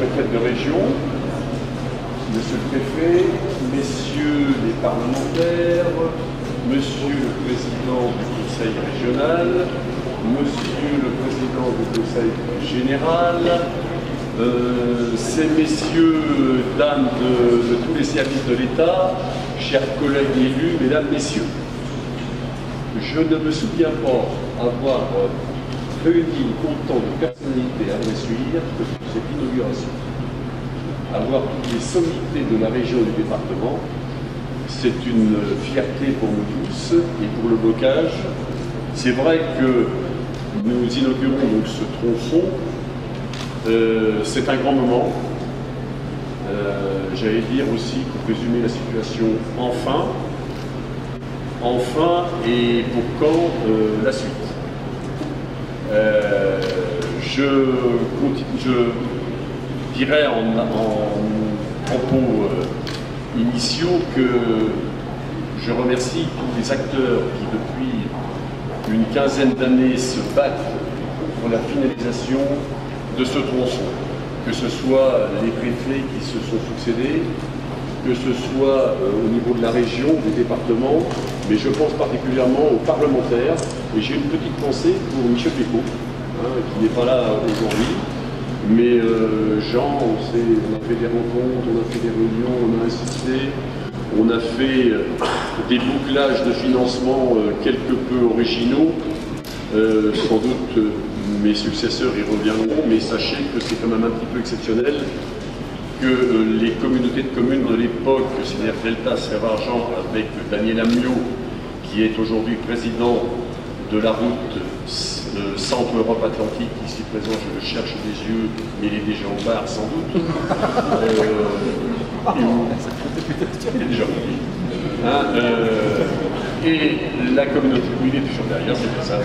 préfète de région, monsieur le préfet, messieurs les parlementaires, monsieur le président du conseil régional, monsieur le président du conseil général, ces messieurs, dames de tous les services de l'État, chers collègues élus, mesdames, messieurs, je ne me souviens pas avoir réuni autant de personnalités à Bressuire que pour cette inauguration. Avoir toutes les sommités de la région et du département, c'est une fierté pour nous tous et pour le bocage. C'est vrai que nous inaugurons donc ce tronçon. C'est un grand moment. J'allais dire aussi, pour résumer la situation, enfin, et pour quand la suite. Je dirais en propos initiaux que je remercie tous les acteurs qui depuis une quinzaine d'années se battent pour la finalisation de ce tronçon, que ce soit les préfets qui se sont succédés, que ce soit au niveau de la région, du département, mais je pense particulièrement aux parlementaires. Et j'ai une petite pensée pour Michel Pécaud, qui n'est pas là aujourd'hui. Mais Jean, on a fait des rencontres, on a fait des réunions, on a insisté, on a fait des bouclages de financement quelque peu originaux. Sans doute mes successeurs y reviendront, mais sachez que c'est quand même un petit peu exceptionnel que les communautés de communes de l'époque, c'est-à-dire Delta Sèvres-Argent avec Daniel Amiot, qui est aujourd'hui président de la route Centre-Europe Atlantique, ici présent, je le cherche des yeux, mais il est déjà au bar sans doute. Il est déjà et la communauté, oui, il est toujours derrière, c'est pour ça.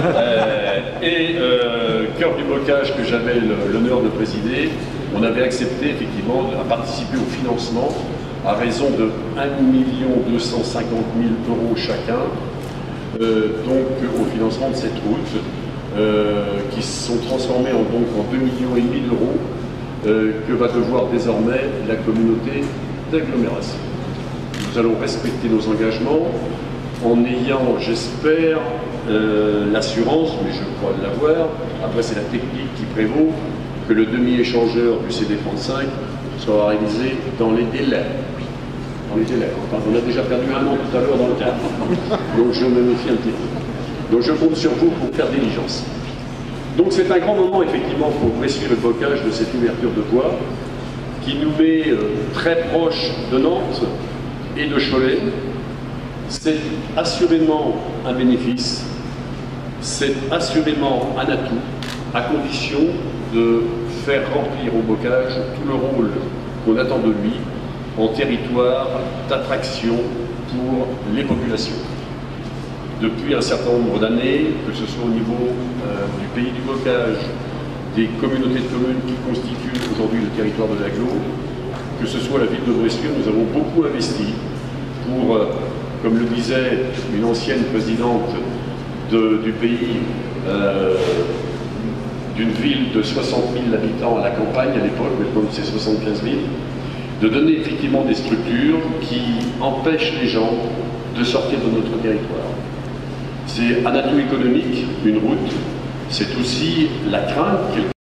Cœur du bocage que j'avais l'honneur de présider, on avait accepté effectivement à participer au financement à raison de 1 250 000 € chacun, donc au financement de cette route, qui se sont transformés en 2,5 millions d'euros que va devoir désormais la communauté d'agglomération. Nous allons respecter nos engagements en ayant, j'espère, l'assurance, mais je crois l'avoir, après c'est la technique qui prévaut, que le demi-échangeur du CD35 sera réalisé dans les délais. On a déjà perdu un an tout à l'heure dans le cadre, donc je me méfie un petit peu. Donc je compte sur vous pour faire diligence. Donc c'est un grand moment effectivement pour Bressuire et le bocage de cette ouverture de voie qui nous met très proche de Nantes et de Cholet. C'est assurément un bénéfice, c'est assurément un atout, à condition de faire remplir au bocage tout le rôle qu'on attend de lui en territoire d'attraction pour les populations. Depuis un certain nombre d'années, que ce soit au niveau du pays du bocage, des communautés de communes qui constituent aujourd'hui le territoire de l'agglo, que ce soit la ville de Bressuire, nous avons beaucoup investi pour, comme le disait une ancienne présidente du pays, d'une ville de 60 000 habitants à la campagne à l'époque, maintenant c'est 75 000, de donner effectivement des structures qui empêchent les gens de sortir de notre territoire. C'est un atout économique, une route, c'est aussi la crainte